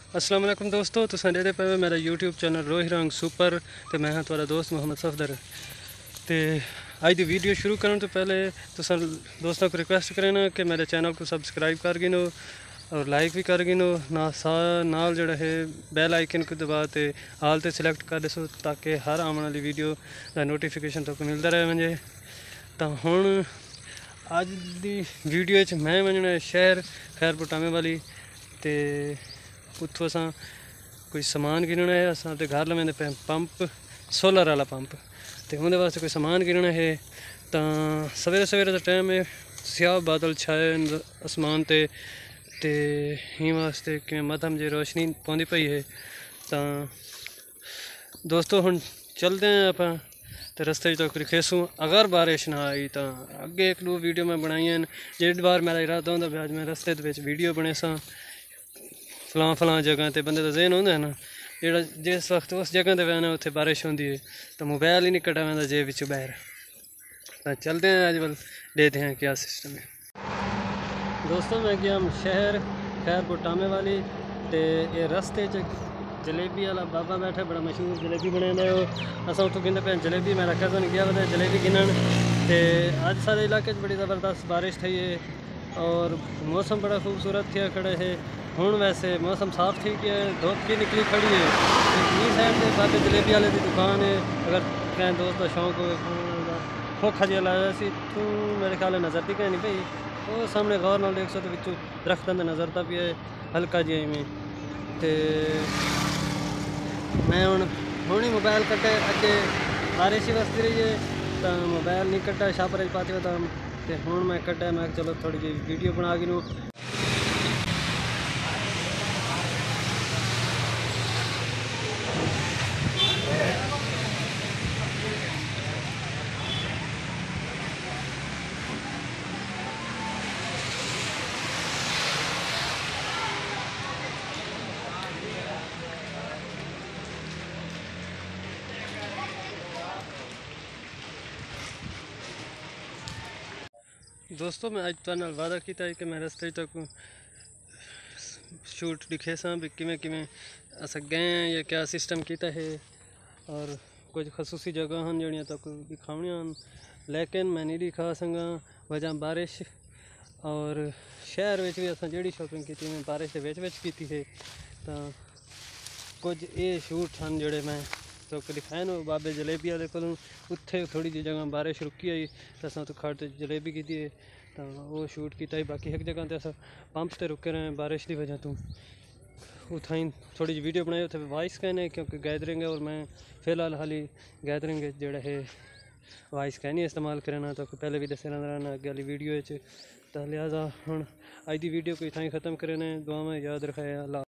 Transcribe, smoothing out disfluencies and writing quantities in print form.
अस्सलाम वालेकुम दोस्तों, तुसां देखदे पे मेरा यूट्यूब चैनल रोही रंग सुपर ते मैं हाँ तुहाडा दोस्त मोहम्मद सफदर। ते अज दी वीडियो शुरू करने तो पहले तुसां दोस्तों को रिक्वेस्ट करना कि मेरे चैनल को सब्सक्राइब कर गिनो और लाइक भी कर गिनो नाल जड़ा है बैल आइकन को दबा ते आल ते सिलेक्ट कर दसो ताकि हर आने वाली वीडियो का नोटिफिकेशन तक मिलता रहे मुझे। तो हुण अज दी वीडियो च मैं वजना शहर खैर पुटामे वाली ते उत्थों अस कोई समान गिनना है। अस घर लवेंदे पे पंप सोलर वाला पंप तो उनके वास्ते कोई समान गिनना है। तो सवेरे सवेरे का टाइम है, स्याह बादल छाए आसमान ते ही वास्ते कि मध्यम जी रोशनी पौंदी पई है। तो दोस्तों हुण चलते हैं आप तो रस्ते तो खेसू अगर बारिश ना आई तो अगे एक दो वीडियो मैं बनाई हैं। जेड बार मेरा इरादा होंगे भी अज मैं रस्ते वीडियो बने सा फलां जगह तो बंदे का जहन होंगे ना जो जिस वक्त उस जगह पर वहना उत्थे बारिश होंगी है तो मोबाइल ही नहीं कटा वह जेब बिचों बाहर। तो चलते हैं अज वल देखते हैं क्या सिस्टम है। दोस्तों मैं गया शहर खैर पुटामे वाली तो ये रस्ते जलेबी वाला बाबा बैठा बड़ा मशहूर जलेबी बने अस उतो गिनते पे जलेबी। मेरा कज़न गया वा जलेबी गिनन तो अज सारे इलाके बड़ी ज़बरदस्त बारिश थी है और मौसम बड़ा खूबसूरत थे खड़े है। हूँ वैसे मौसम साफ थी कि धुप की निकली खड़ी है। इस साइड से बाबे जलेबी वाले की दुकान है, अगर कहीं दोस्त का शौक हो खोखा जिहा लाया सी तू मेरे ख्याल नज़र ती कहीं नहीं पई वो सामने गौर नाल देख सो तो बिचू दरख्तों में नज़र भी है हल्का जी में। तो मैं हूँ ही मोबाइल कटे अगे बारिश ही वसती रही है तो मोबाइल नहीं कटा शापर पाते हुए तो हूँ मैं कटा मैं चलो थोड़ी जी वीडियो बना गिनूँ। दोस्तों मैं अज तुहाडे नाल वादा किया है कि मैं रस्ते तक शूट दिखे सा भी किमें अस गए हैं या क्या सिस्टम किया है और कुछ खसूसी जगह हैं जड़ियाँ तक दिखावनियां हैं, लेकिन मैं नहीं दिखा सका वजह बारिश। और शहर में भी अस जी शॉपिंग की मैं बारिश के की है। तो कुछ ये शूट हैं जोड़े मैं तो दिखाए ना बाबे जलेबी वाले को उत्थे थोड़ी जी जगह बारिश रुकी आई तो अस तो खड़ जलेबी की है तो वो शूट किया। बाकी एक जगह तो अस पंप से रुके रहे बारिश की वजह तो उठाई थोड़ी जी वीडियो बनाई उत्थे वॉइस कहने क्योंकि गैदरिंग है और मैं फिलहाल हाली गैदरिंग जोड़ा है वॉइस कहनी इस्तेमाल करना तो पहले भी दसे रहना अगे वाली वीडियो तो लिहाजा हूँ अज की वीडियो को इतना ही ख़त्म करने दुआ में याद रखाया।